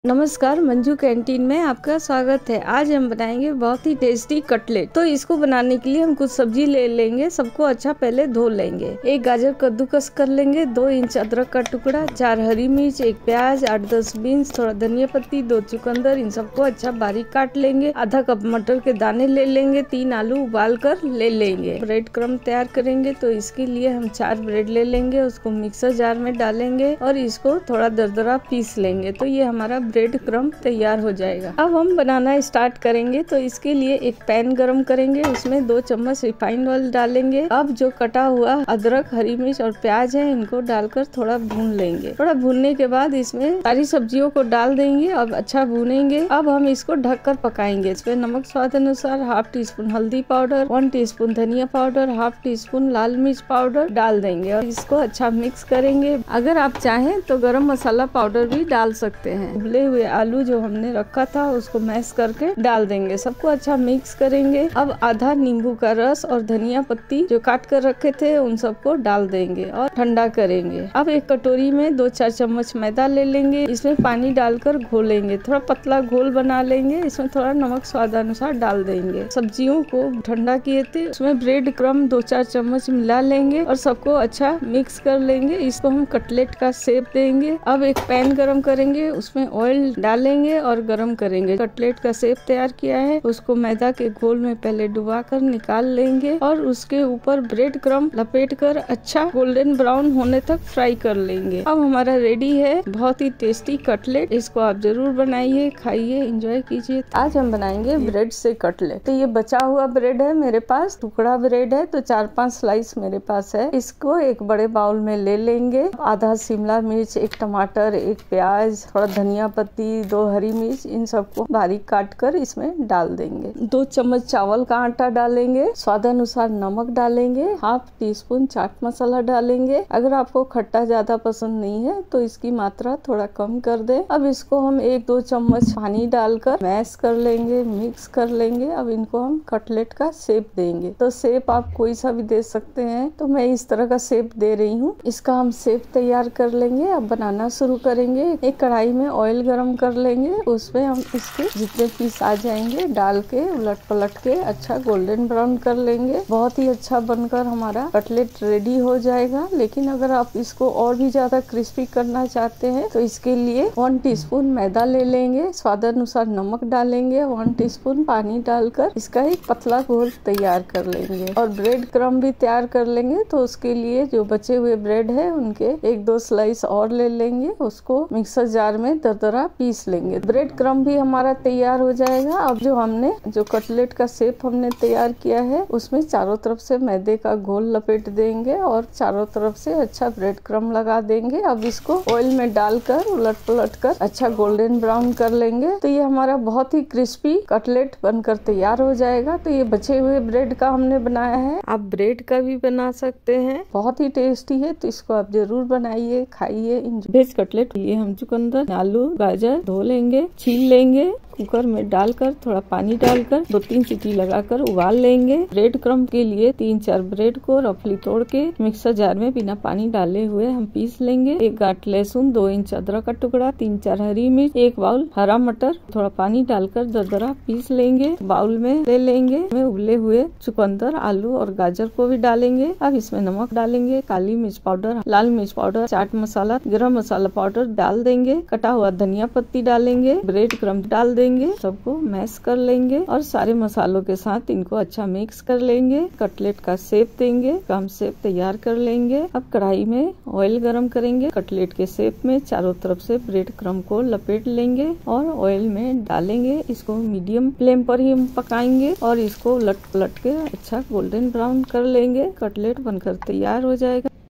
नमस्कार, मंजू कैंटीन में आपका स्वागत है। आज हम बनाएंगे बहुत ही टेस्टी कटलेट। तो इसको बनाने के लिए हम कुछ सब्जी ले लेंगे, सबको अच्छा पहले धो लेंगे। एक गाजर कद्दूकस कर लेंगे, 2 इंच अदरक का टुकड़ा, 4 हरी मिर्च, 1 प्याज, 8-10 बीन्स, थोड़ा धनिया पत्ती, 2 चुकंदर, इन सबको अच्छा बारीक काट लेंगे। आधा कप मटर के दाने ले लेंगे, 3 आलू उबाल कर ले लेंगे। ब्रेड क्रम्ब तैयार करेंगे तो इसके लिए हम 4 ब्रेड ले लेंगे, उसको मिक्सर जार में डालेंगे और इसको थोड़ा दरदरा पीस लेंगे। तो ये हमारा ब्रेड क्रम्ब तैयार हो जाएगा। अब हम बनाना स्टार्ट करेंगे। तो इसके लिए एक पैन गरम करेंगे, उसमें 2 चम्मच रिफाइंड ऑयल डालेंगे। अब जो कटा हुआ अदरक, हरी मिर्च और प्याज है, इनको डालकर थोड़ा भून लेंगे। थोड़ा भूनने के बाद इसमें सारी सब्जियों को डाल देंगे। अब अच्छा भूनेंगे। अब हम इसको ढककर पकाएंगे। इसमें नमक स्वाद अनुसार, हाफ टी स्पून हल्दी पाउडर, 1 टीस्पून धनिया पाउडर, हाफ टी स्पून लाल मिर्च पाउडर डाल देंगे और इसको अच्छा मिक्स करेंगे। अगर आप चाहें तो गरम मसाला पाउडर भी डाल सकते हैं। उबले हुए आलू जो हमने रखा था उसको मैश करके डाल देंगे। सबको अच्छा मिक्स करेंगे। अब आधा नींबू का रस और धनिया पत्ती जो काट कर रखे थे उन सबको डाल देंगे और ठंडा करेंगे। अब एक कटोरी में 2-4 चम्मच मैदा ले लेंगे, इसमें पानी डालकर घोलेंगे। थोड़ा पतला घोल बना लेंगे, इसमें थोड़ा नमक स्वादानुसार डाल देंगे। सब्जियों को ठंडा किए थे उसमें ब्रेड क्रम्ब 2-4 चम्मच मिला लेंगे और सबको अच्छा मिक्स कर लेंगे। इसको हम कटलेट का शेप देंगे। अब एक पैन गरम करेंगे, उसमें ऑयल डालेंगे और गरम करेंगे। कटलेट का शेप तैयार किया है उसको मैदा के घोल में पहले डुबा कर निकाल लेंगे और उसके ऊपर ब्रेड क्रम्ब लपेट कर अच्छा गोल्डन ब्राउन होने तक फ्राई कर लेंगे। अब हमारा रेडी है बहुत ही टेस्टी कटलेट। इसको आप जरूर बनाइए, खाइए, एंजॉय कीजिए। आज हम बनाएंगे ब्रेड से कटलेट। तो ये बचा हुआ ब्रेड है मेरे पास, टुकड़ा ब्रेड है, तो 4-5 स्लाइस मेरे पास है। इसको एक बड़े बाउल में ले लेंगे। आधा शिमला मिर्च, 1 टमाटर, 1 प्याज, थोड़ा धनिया पत्ती, 2 हरी मिर्च, इन सबको बारीक काट कर इसमें डाल देंगे। 2 चम्मच चावल का आटा डालेंगे, स्वादानुसार नमक डालेंगे, half teaspoon chaat masala डालेंगे। अगर आपको खट्टा ज्यादा पसंद नहीं है तो इसकी मात्रा थोड़ा कम कर दें। अब इसको हम 1-2 चम्मच पानी डालकर मैश कर लेंगे, मिक्स कर लेंगे। अब इनको हम कटलेट का शेप देंगे। तो शेप आप कोई सा भी दे सकते हैं, तो मैं इस तरह का शेप दे रही हूँ। इसका हम शेप तैयार कर लेंगे। अब बनाना शुरू करेंगे। एक कढ़ाई में ऑयल गरम कर लेंगे, उसमें हम इसके जितने पीस आ जाएंगे डाल के उलट पलट के अच्छा गोल्डन ब्राउन कर लेंगे। बहुत ही अच्छा बनकर हमारा कटलेट रेडी हो जाएगा। लेकिन अगर आप इसको और भी ज्यादा क्रिस्पी करना चाहते हैं तो इसके लिए 1 टीस्पून मैदा ले लेंगे, स्वादानुसार नमक डालेंगे, 1 टीस्पून पानी डालकर इसका एक पतला घोल तैयार कर लेंगे और ब्रेड क्रम्ब भी तैयार कर लेंगे। तो उसके लिए जो बचे हुए ब्रेड है उनके 1-2 स्लाइस और ले लेंगे, उसको मिक्सर जार में दरदरा पीस लेंगे। ब्रेड क्रम्ब भी हमारा तैयार हो जाएगा। अब जो कटलेट का शेप हमने तैयार किया है उसमें चारों तरफ से मैदे का घोल लपेट देंगे और चारों तरफ से अच्छा ब्रेड क्रम्ब लगा देंगे। अब इसको ऑयल में डालकर उलट पलट कर अच्छा गोल्डन ब्राउन कर लेंगे। तो ये हमारा बहुत ही क्रिस्पी कटलेट बनकर तैयार हो जाएगा। तो ये बचे हुए ब्रेड का हमने बनाया है, आप ब्रेड का भी बना सकते हैं। बहुत ही टेस्टी है, तो इसको आप जरूर बनाइए, खाइए। वेज कटलेट लिए हम चुकंदर, आलू, गाजर धो लेंगे, छील लेंगे, कुकर में डालकर थोड़ा पानी डालकर 2-3 सीटी लगाकर उबाल लेंगे। ब्रेड क्रम्ब के लिए 3-4 ब्रेड को रफली तोड़ के मिक्सर जार में बिना पानी डाले हुए हम पीस लेंगे। 1 गांठ लहसुन, 2 इंच अदरक का टुकड़ा, 3-4 हरी मिर्च, 1 बाउल हरा मटर, थोड़ा पानी डालकर दरदरा पीस लेंगे। बाउल में ले लेंगे। इसमें उबले हुए चुकंदर, आलू और गाजर को भी डालेंगे। अब इसमें नमक डालेंगे, काली मिर्च पाउडर, लाल मिर्च पाउडर, चाट मसाला, गरम मसाला पाउडर डाल देंगे। कटा हुआ धनिया पत्ती डालेंगे, ब्रेड क्रम्ब डाल देंगे, सबको मैश कर लेंगे और सारे मसालों के साथ इनको अच्छा मिक्स कर लेंगे। कटलेट का शेप देंगे, हम शेप तैयार कर लेंगे। अब कढ़ाई में ऑयल गरम करेंगे, कटलेट के शेप में चारों तरफ से ब्रेड क्रम्ब को लपेट लेंगे और ऑयल में डालेंगे। इसको मीडियम फ्लेम पर ही हम पकाएंगे और इसको उलट पलट के अच्छा गोल्डन ब्राउन कर लेंगे। कटलेट बनकर तैयार हो जाएगा।